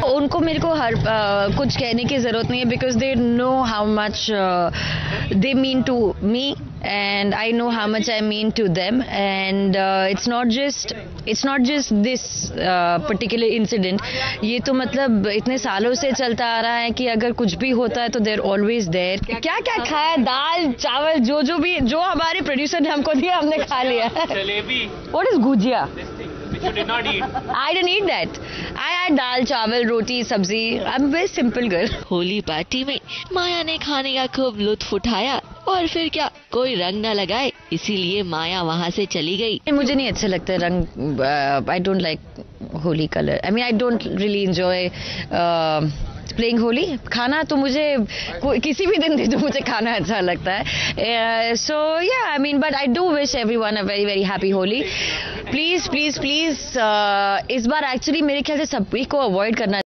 उनको मेरे को हर कुछ कहने की ज़रूरत नहीं है because they know how much they mean to me and I know how much I mean to them and it's not just this particular incident. ये तो मतलब इतने सालों से चलता आ रहा है कि अगर कुछ भी होता है तो they're always there. क्या क्या खाया, दाल चावल जो हमारे प्रोड्यूसर ने हमको दिया हमने खा लिया. Jalebi. What is gujiya? Which you did not eat. I didn't eat that. I had दाल चावल रोटी सब्जी. I'm a very simple girl. Holi party में माया ने खाने का खूब लुत्फ उठाया और फिर क्या कोई रंग न लगाए इसीलिए माया वहाँ से चली गई. मुझे नहीं अच्छा लगता रंग. I don't like Holi colour. I mean I don't really enjoy playing Holi. खाना तो मुझे किसी भी दिन दे दो मुझे खाना अच्छा लगता है. So ya I mean but I do wish everyone a very very happy Holi. Please please please इस बार एक्चुअली मेरे ख्याल से सभी को अवॉइड करना